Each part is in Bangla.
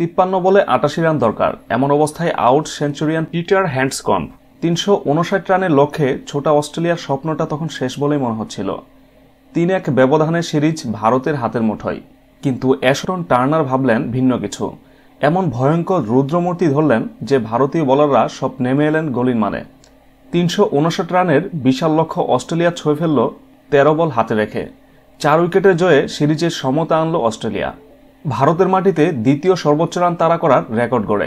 53 বলে 88 রান দরকার, এমন অবস্থায় আউট সেঞ্চুরিয়ান পিটার হ্যান্ডসকম্ব। 359 রানের লক্ষ্যে ছোটা অস্ট্রেলিয়ার স্বপ্নটা তখন শেষ বলেই মনে হচ্ছিল। 3-1 ব্যবধানে সিরিজ ভারতের হাতের মুঠোয়। কিন্তু অ্যাশটন টার্নার ভাবলেন ভিন্ন কিছু। এমন ভয়ঙ্কর রুদ্রমূর্তি ধরলেন যে ভারতীয় বোলাররা সব নেমে এলেন গলির মানে। 359 রানের বিশাল লক্ষ্য অস্ট্রেলিয়া ছুঁয়ে ফেলল 13 বল হাতে রেখে। 4 উইকেটের জয়ে সিরিজের সমতা আনল অস্ট্রেলিয়া। ভারতের মাটিতে দ্বিতীয় সর্বোচ্চ রান তাড়া করার রেকর্ড গড়ে।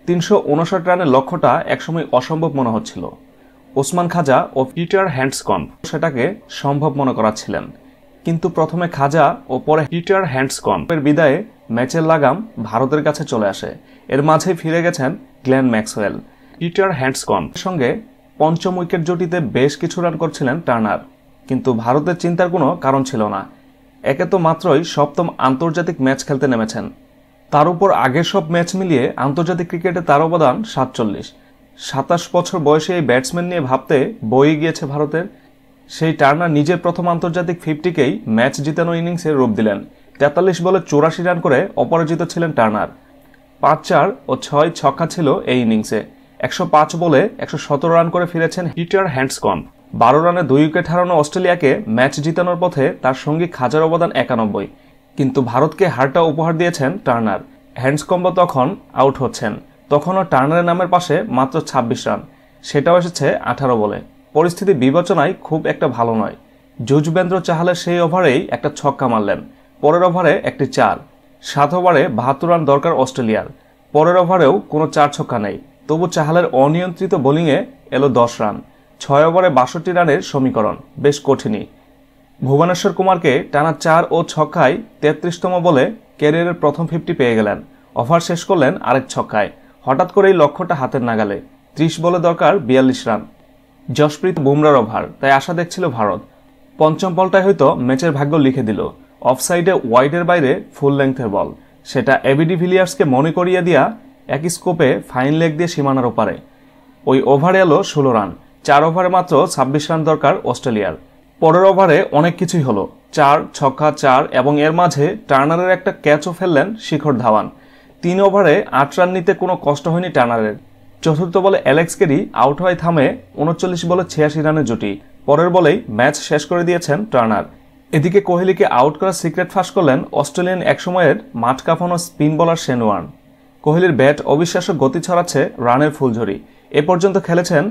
359 রানের লক্ষ্যটা একসময় অসম্ভব মনে হচ্ছিল। ওসমান খাজা ও পিটার হ্যান্ডসকম্ব সেটাকে সম্ভব মনে করাচ্ছিলেন। কিন্তু প্রথমে খাজা ও পরে পিটার হ্যান্ডসকম্বের বিদায়ে ম্যাচের লাগাম ভারতের কাছে চলে আসে। এর মাঝে ফিরে গেছেন গ্লেন ম্যাক্সওয়েল। পিটার হ্যান্ডসকম্বের সঙ্গে পঞ্চম উইকেট জুটিতে বেশ কিছু রান করছিলেন টার্নার, কিন্তু ভারতের চিন্তার কোনো কারণ ছিল না। একে তো মাত্রই সপ্তম আন্তর্জাতিক ম্যাচ খেলতে নেমেছেন, তার উপর আগের সব ম্যাচ মিলিয়ে আন্তর্জাতিক ক্রিকেটে তার অবদান 47। 27 বছর বয়সে এই ব্যাটসম্যান নিয়ে ভাবতে বই গিয়েছে ভারতের। সেই টার্নার নিজের প্রথম আন্তর্জাতিক 50কেই ম্যাচ জিতানো ইনিংসে রূপ দিলেন। 43 বলে 84 রান করে অপরাজিত ছিলেন টার্নার। 5-4 ও 6 ছক্কা ছিল এই ইনিংসে। 105 বলে 117 রান করে ফিরেছেন পিটার হ্যান্ডসকম্ব। 12 রানে 2 উইকেট হারানো অস্ট্রেলিয়াকে ম্যাচ জিতানোর পথে তার সঙ্গী খাজার অবদান 91। কিন্তু ভারতকে হারটা উপহার দিয়েছেন টার্নার। হ্যান্ডসকম্ব তখন আউট হচ্ছেন, তখনও টার্নারের নামের পাশে মাত্র 26 রান, সেটাও এসেছে 18 বলে। পরিস্থিতি বিবেচনায় খুব একটা ভালো নয়। যুজবেন্দ্র চাহালের সেই ওভারেই একটা ছক্কা মারলেন, পরের ওভারে একটি 4। 7 ওভারে 72 রান দরকার অস্ট্রেলিয়ার, পরের ওভারেও কোনো 4 ছক্কা নেই। তবু চাহালের অনিয়ন্ত্রিত বোলিংয়ে এলো 10 রান। 6 ওভারে 62 রানের সমীকরণ বেশ কঠিনই। ভুবনেশ্বর কুমারকে টানা 4 ও ছক্কায় 33তম বলে ক্যারিয়ারের প্রথম 50 পেয়ে গেলেন। ওভার শেষ করলেন আরেক ছক্কায়। হঠাৎ করেই লক্ষ্যটা হাতের নাগালে। 30 বলে দরকার 42 রান। জশপ্রীত বুমরার ওভার, তাই আশা দেখছিল ভারত। পঞ্চম বলটাই হয়তো ম্যাচের ভাগ্য লিখে দিল। অফসাইডে ওয়াইডের বাইরে ফুল লেংথের বল, সেটা এবি ডিভিলিয়ার্সকে মনে করিয়ে দিয়া একই স্কোপে ফাইন লেগ দিয়ে সীমানার ওপারে। ওই ওভারে এলো 16 রান। 4 ওভারে মাত্র 26 রান দরকার অস্ট্রেলিয়ার। পরের ওভারে অনেক কিছুই হলো। 4 ছক্কা 4 এবং এর মাঝে টার্নারের একটা ক্যাচও ফেললেন শিখর ধাওয়ান। 3 ওভারে 8 রান নিতে কোনো কষ্ট হয়নি টার্নারের। চতুর্থ বলে অ্যালেক্স ক্যারি আউট হয়ে থামে 39 বলে 86 রানের জুটি। পরের বলেই ম্যাচ শেষ করে দিয়েছেন টার্নার। এদিকে কোহলিকে আউট করার সিক্রেট ফাঁস করলেন অস্ট্রেলিয়ান একসময়ের মাঠ কাঁপানো স্পিন বোলার শেন ওয়ার্ন। কোহলির ব্যাট অবিশ্বাস্য গতি ছড়াচ্ছে রানের ফুলঝড়ি। এ পর্যন্ত খেলেছেন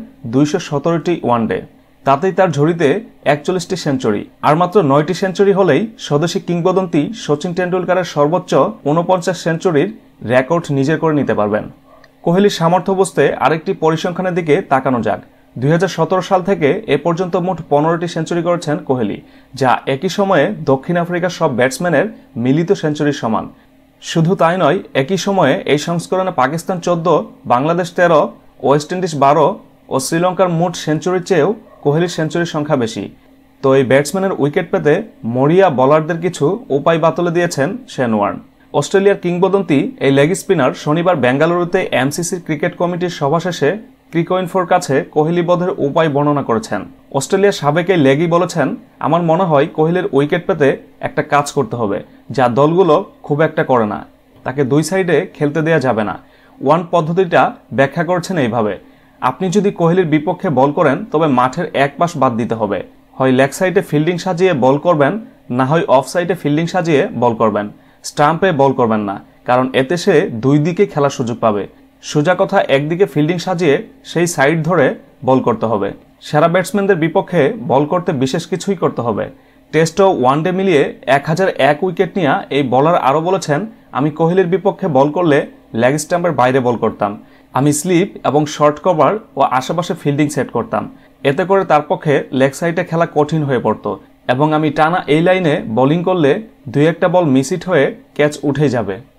217টি ওয়ানডে, তাতেই তার ঝুড়িতে 41টি সেঞ্চুরি। আর মাত্র 9টি সেঞ্চুরি হলেই স্বদেশী কিংবদন্তি সচিন টেন্ডুলকারের সর্বোচ্চ 49 সেঞ্চুরির রেকর্ড নিজের করে নিতে পারবেন। কোহলির সামর্থ্য বুঝতে আরেকটি পরিসংখ্যানের দিকে তাকানো যাক। 2017 সাল থেকে এ পর্যন্ত মোট 15টি সেঞ্চুরি করেছেন কোহলি, যা একই সময়ে দক্ষিণ আফ্রিকার সব ব্যাটসম্যানের মিলিত সেঞ্চুরির সমান। শুধু তাই নয়, একই সময়ে এই সংস্করণে পাকিস্তান 14, বাংলাদেশ 13, ওয়েস্ট ইন্ডিজ 12 ও শ্রীলঙ্কার মোট সেঞ্চুরির চেয়েও কোহলির সেঞ্চুরির সংখ্যা বেশি। তো এই ব্যাটসম্যানের উইকেট পেতে মরিয়া বোলারদের কিছু উপায় বাতলে দিয়েছেন শেন ওয়ার্ন। অস্ট্রেলিয়ার কিংবদন্তি এই লেগ স্পিনার শনিবার বেঙ্গালুরুতে এমসিসির ক্রিকেট কমিটির সভা শেষে ক্রিকইনফোর কাছে কোহলি বধের উপায় বর্ণনা করেছেন। অস্ট্রেলিয়ার সাবেক এই লেগই বলেছেন, আমার মনে হয় কোহলির উইকেট পেতে একটা কাজ করতে হবে, যা দলগুলো খুব একটা করে না। তাকে 2 সাইডে খেলতে দেয়া যাবে না। ওয়ান পদ্ধতিটা ব্যাখ্যা করছেন এইভাবে, আপনি যদি কোহলির বিপক্ষে বল করেন তবে মাঠের এক পাশ বাদ দিতে হবে। হয় লেগ সাইডে ফিল্ডিং সাজিয়ে বল করবেন, না হয় অফ সাইডে ফিল্ডিং সাজিয়ে বল করবেন। স্টাম্পে বল করবেন না, কারণ এতে সে 2 দিকে খেলার সুযোগ পাবে। সোজা কথা, একদিকে ফিল্ডিং সাজিয়ে সেই সাইড ধরে বল করতে হবে। সেরা ব্যাটসম্যানদের বিপক্ষে বল করতে বিশেষ কিছুই করতে হবে। টেস্ট ও ওয়ানডে মিলিয়ে 1001 উইকেট নিয়ে এই বোলার আরও বলেছেন, আমি কোহলির বিপক্ষে বল করলে লেগ স্টাম্পের বাইরে বল করতাম। আমি স্লিপ এবং শর্ট কভার ও আশেপাশে ফিল্ডিং সেট করতাম। এতে করে তার পক্ষে লেগ সাইডে খেলা কঠিন হয়ে পড়ত এবং আমি টানা এই লাইনে বোলিং করলে 2-1টা বল মিস হিট হয়ে ক্যাচ উঠে যাবে।